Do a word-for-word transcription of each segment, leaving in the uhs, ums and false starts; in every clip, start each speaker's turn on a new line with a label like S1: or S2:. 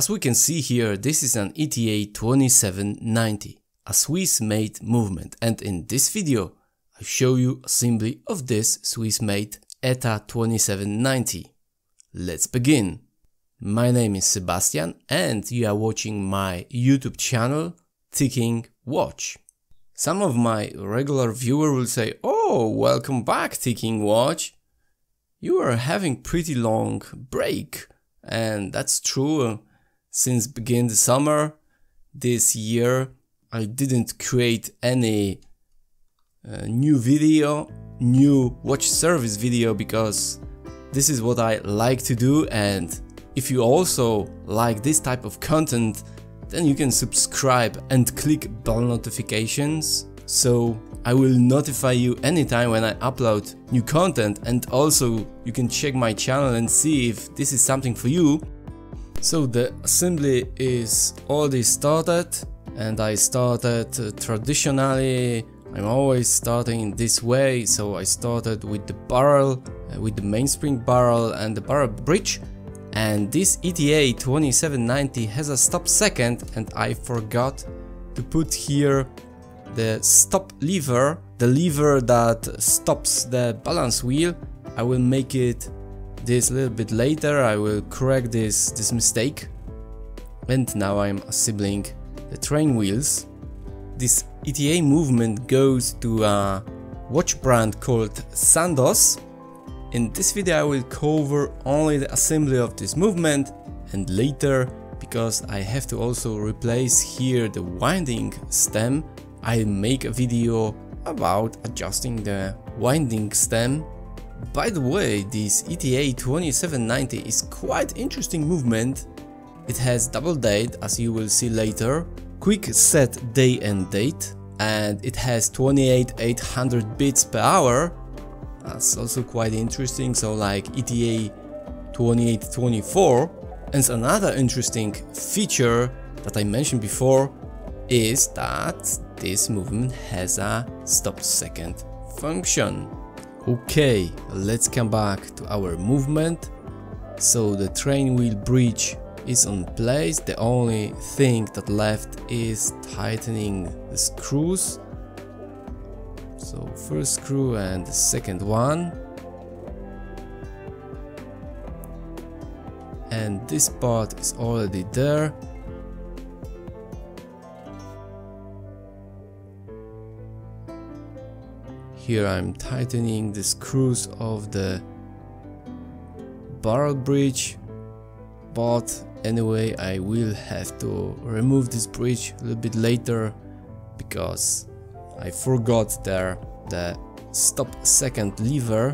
S1: As we can see here, this is an E T A twenty-seven ninety, a Swiss-made movement, and in this video I show you assembly of this Swiss-made E T A twenty-seven ninety. Let's begin. My name is Sebastian and you are watching my YouTube channel Ticking Watch. Some of my regular viewers will say, "Oh, welcome back Ticking Watch. You are having pretty long break." And that's true. Since begin the summer this year I didn't create any uh, new video, new watch service video, because this is what I like to do, and if you also like this type of content, then you can subscribe and click bell notifications, so I will notify you anytime when I upload new content, and also you can check my channel and see if this is something for you. So the assembly is already started, and I started uh, traditionally. I'm always starting this way, so I started with the barrel, uh, with the mainspring barrel and the barrel bridge. And this E T A twenty-seven ninety has a stop second, and I forgot to put here the stop lever, the lever that stops the balance wheel. I will make it this a little bit later. I will correct this, this mistake. And now I'm assembling the train wheels. This E T A movement goes to a watch brand called Sandoz. In this video I will cover only the assembly of this movement, and later, because I have to also replace here the winding stem, I'll make a video about adjusting the winding stem. By the way, this E T A twenty-seven ninety is quite interesting movement. It has double date, as you will see later, quick set day and date, and it has twenty-eight thousand eight hundred beats per hour. That's also quite interesting, so like E T A twenty-eight twenty-four. And another interesting feature that I mentioned before is that this movement has a stop second function. Okay, let's come back to our movement. So the train wheel bridge is on place. The only thing that left is tightening the screws. So first screw and the second one. And this part is already there. Here I'm tightening the screws of the barrel bridge, but anyway I will have to remove this bridge a little bit later, because I forgot there the stop second lever.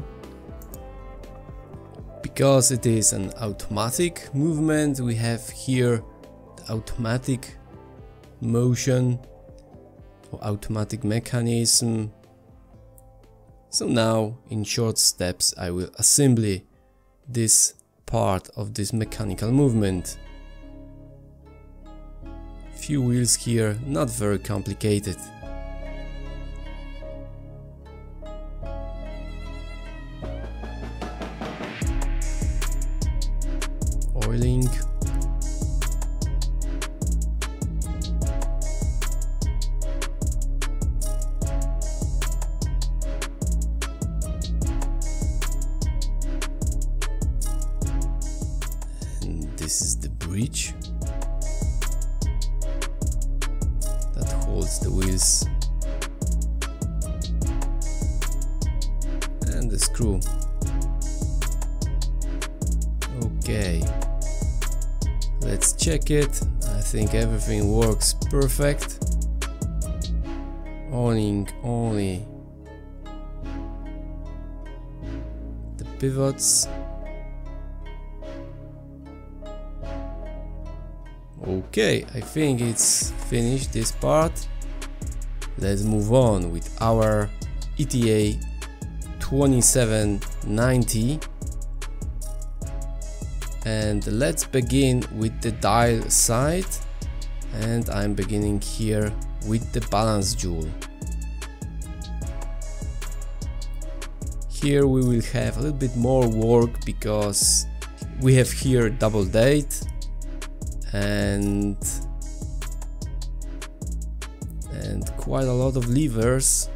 S1: Because it is an automatic movement, we have here the automatic motion or automatic mechanism. So now in short steps I will assemble this part of this mechanical movement. Few wheels here, not very complicated. Oiling. This is the bridge that holds the wheels, and the screw. Okay, let's check it. I think everything works perfect. Oiling only the pivots. Okay, I think it's finished this part. Let's move on with our E T A twenty-seven ninety, and let's begin with the dial side, and I'm beginning here with the balance jewel. Here we will have a little bit more work because we have here double date, and and quite a lot of levers.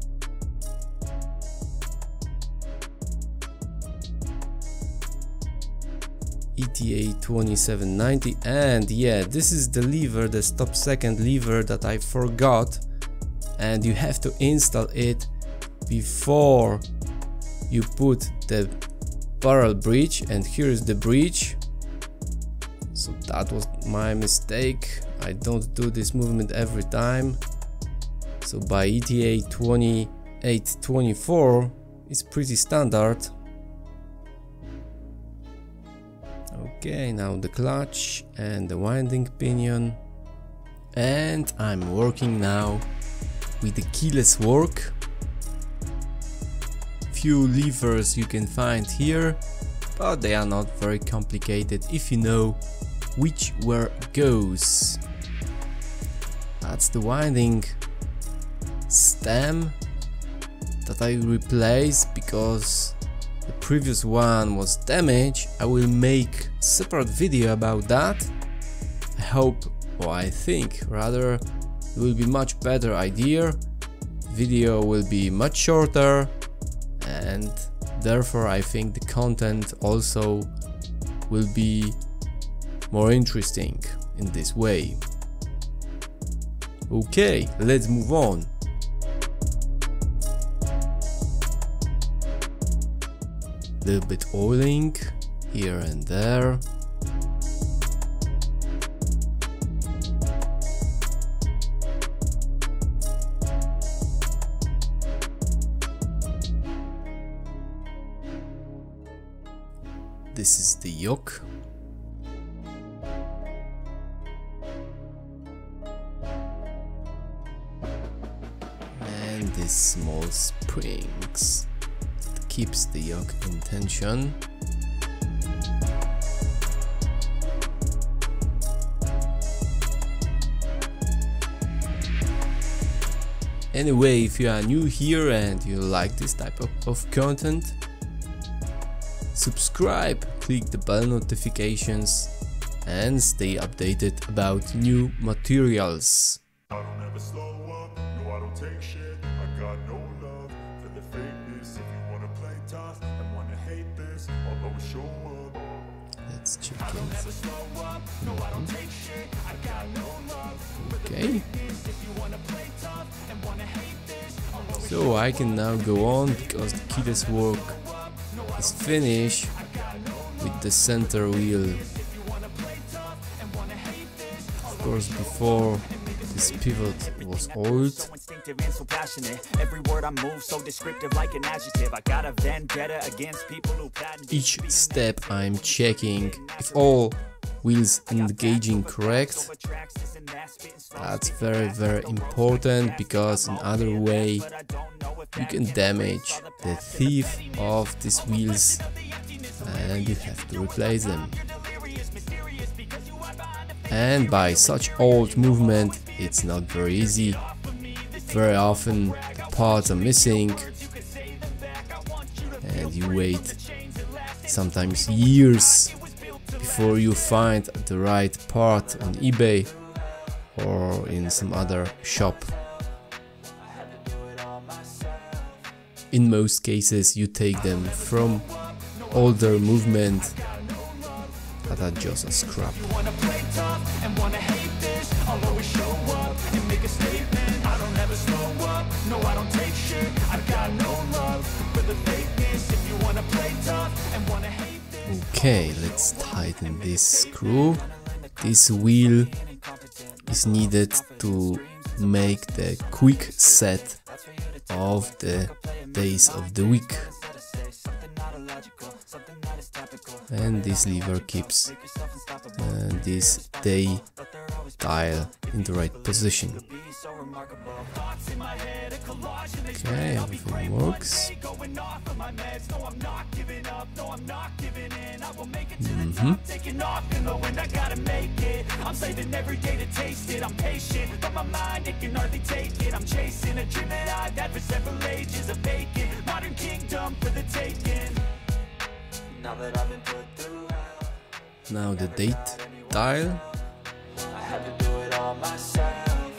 S1: E T A twenty-seven ninety, and yeah, this is the lever, the stop second lever that I forgot, and you have to install it before you put the barrel bridge, and here is the bridge. So that was my mistake. I don't do this movement every time. So by E T A twenty-eight twenty-four it's pretty standard. Okay, now the clutch and the winding pinion, and I'm working now with the keyless work. Few levers you can find here, but they are not very complicated if you know which where goes. That's the winding stem that I replaced because the previous one was damaged. I will make a separate video about that. I hope, or I think rather, it will be much better idea. Video will be much shorter, and therefore I think the content also will be more interesting in this way. Okay, let's move on. Little bit oiling here and there. This is the yoke. And these small springs that keeps the yoke in tension. Anyway, if you are new here and you like this type of, of content, subscribe, click the bell notifications and stay updated about new materials.
S2: I don't ever slow up, no I don't take shit. I got no love for the fakeness. If you wanna play tough and wanna hate this, I'll always show up.
S1: Let's check
S2: I don't ever slow up, no I don't take shit. I got no love for the
S1: Okay.
S2: fakeness. If you wanna play tough and wanna hate this, I'll always
S1: So I can now go on because the keyless work is finished with the center wheel. Of course, before this pivot was oiled.
S3: So instinctive and so passionate. Every word I move so descriptive like an adjective. I got a vendetta against people who patent.
S1: Each step I'm checking if all wheels engaging correct. That's very very important, because in other way you can damage the teeth of these wheels and you have to replace them. And by such old movement it's not very easy. Very often the parts are missing and you wait sometimes years before you find the right part on eBay or in some other shop. In most cases you take them from older movement that are just a scrap. Okay, let's tighten this screw. This wheel is needed to make the quick set of the days of the week. And this lever keeps uh, this day dial in the right position. Okay, everything works. Mm-hmm. Now the date dial
S3: all myself.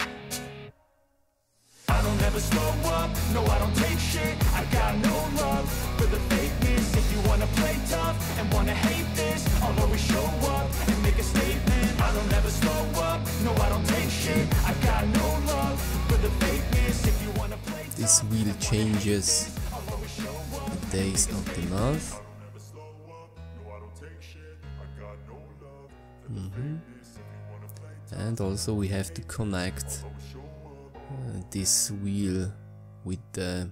S3: I don't ever slow up, no I don't take shit. I got no love for the fakeness. If you wanna play tough and wanna hate this, I'll always show up and make a statement. I don't ever slow up, no I don't take shit. I got no love for the fakeness. If you wanna play tough,
S1: this wheel changes
S3: I'll always show up.
S1: the days of the month.
S2: Never slow up, no I don't take shit. I got no love for the fakeness. If you wanna play
S1: And also we have to connect uh, this wheel with the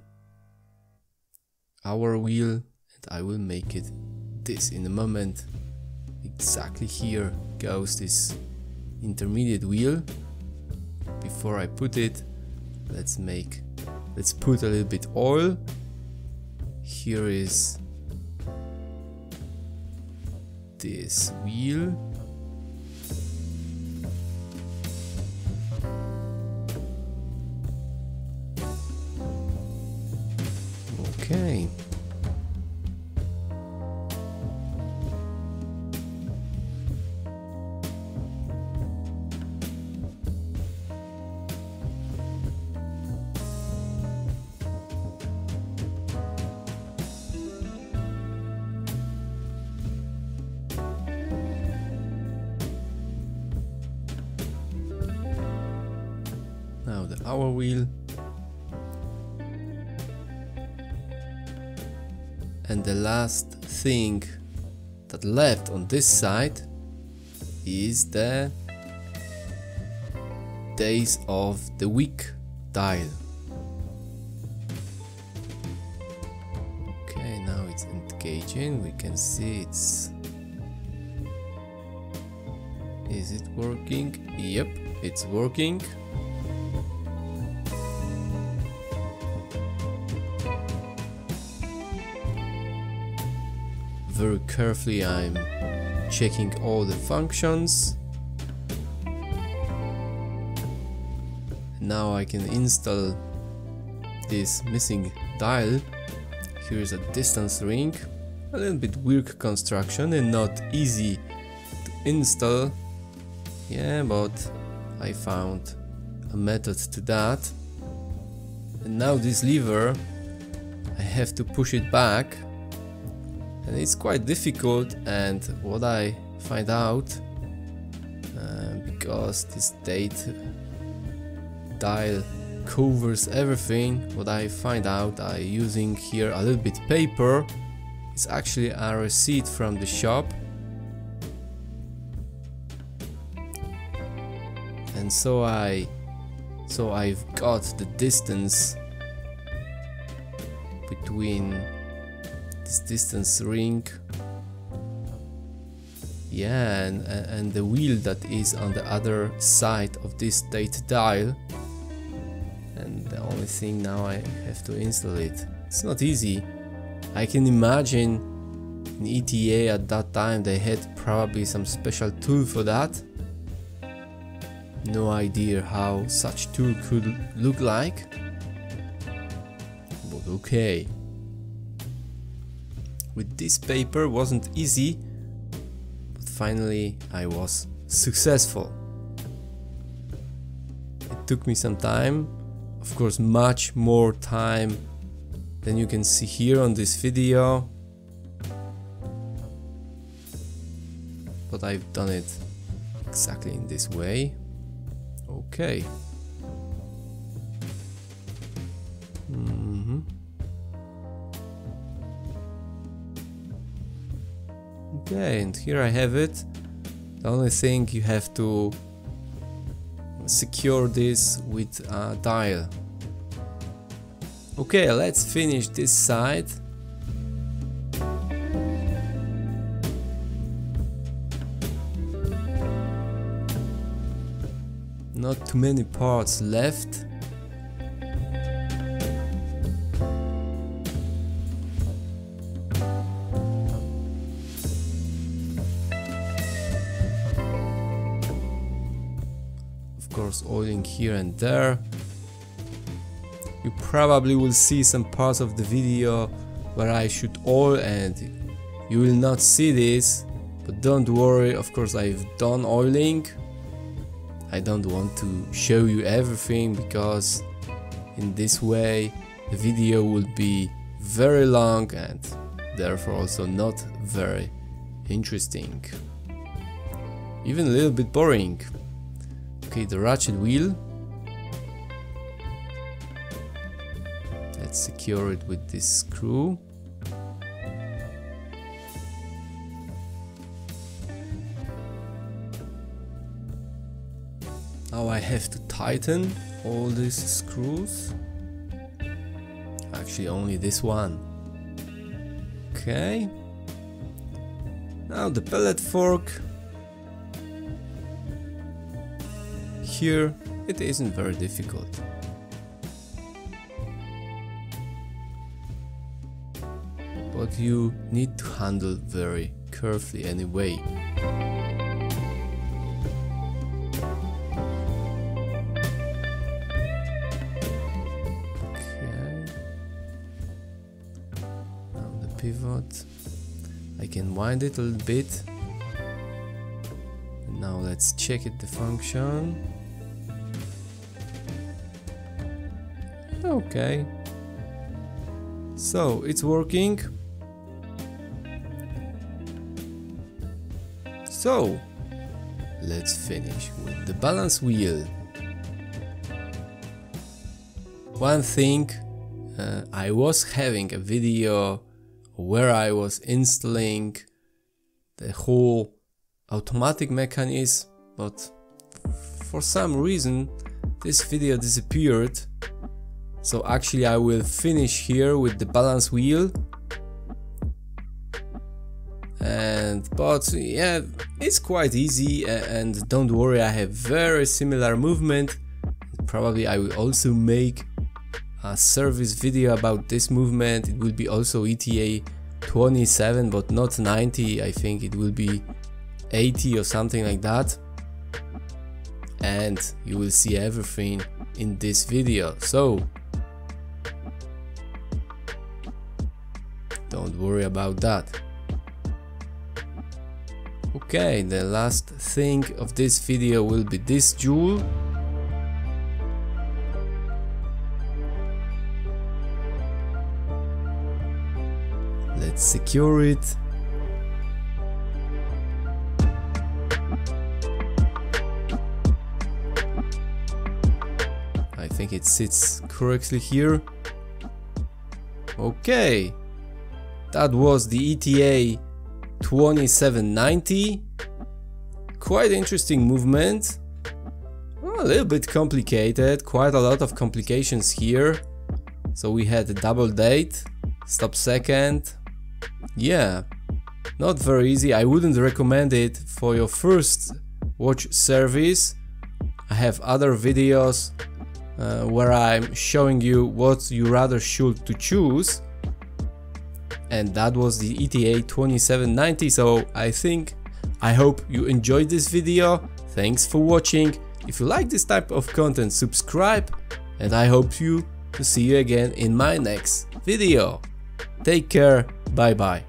S1: hour wheel, and I will make it this in a moment. Exactly here goes this intermediate wheel. Before I put it, let's make let's put a little bit oil. Here is this wheel. Okay. Now the hour wheel. And the last thing that left on this side is the days of the week dial. Okay, now it's engaging. We can see it's... Is it working? Yep, it's working. Very carefully I'm checking all the functions. Now I can install this missing dial. Here's a distance ring, a little bit weird construction and not easy to install. Yeah, but I found a method to that. And now this lever, I have to push it back. And it's quite difficult, and what I find out, uh, because this date dial covers everything, what I find out, I using here a little bit paper. It's actually a receipt from the shop, and so I so I've got the distance between this distance ring, yeah, and, and the wheel that is on the other side of this date dial. And the only thing now I have to install it. It's not easy. I can imagine in E T A at that time they had probably some special tool for that. No idea how such tool could look like, but okay. With this paper wasn't easy, but finally I was successful. It took me some time, of course much more time than you can see here on this video, but I've done it exactly in this way. Okay. Mm-hmm. Okay, and here I have it. The only thing, you have to secure this with a dial. Okay, let's finish this side. Not too many parts left. Of course, oiling here and there. You probably will see some parts of the video where I shoot oil and you will not see this, but don't worry, of course I've done oiling. I don't want to show you everything, because in this way the video will be very long and therefore also not very interesting, even a little bit boring. Okay, the ratchet wheel, let's secure it with this screw. Now I have to tighten all these screws. Actually, only this one. Okay. Now the pellet fork. Here it isn't very difficult. But you need to handle very carefully anyway. Pivot. I can wind it a little bit. Now let's check it, the function. Okay. So it's working. So let's finish with the balance wheel. One thing, uh, I was having a video where I was installing the whole automatic mechanism, but for some reason this video disappeared. So actually I will finish here with the balance wheel. And but yeah, it's quite easy, and don't worry, I have very similar movement. Probably I will also make a service video about this movement. It will be also E T A twenty-seven, but not ninety. I think it will be eighty or something like that, and you will see everything in this video, so don't worry about that. Okay, the last thing of this video will be this jewel. Let's secure it. I think it sits correctly here. Okay, that was the E T A twenty-seven ninety. Quite interesting movement. A little bit complicated, quite a lot of complications here. So we had a double date, stop second. Yeah, not very easy. I wouldn't recommend it for your first watch service. I have other videos uh, where I'm showing you what you rather should to choose, and that was the E T A twenty-seven ninety. So I think, I hope you enjoyed this video. Thanks for watching. If you like this type of content, subscribe, and I hope you to see you again in my next video. Take care, bye bye.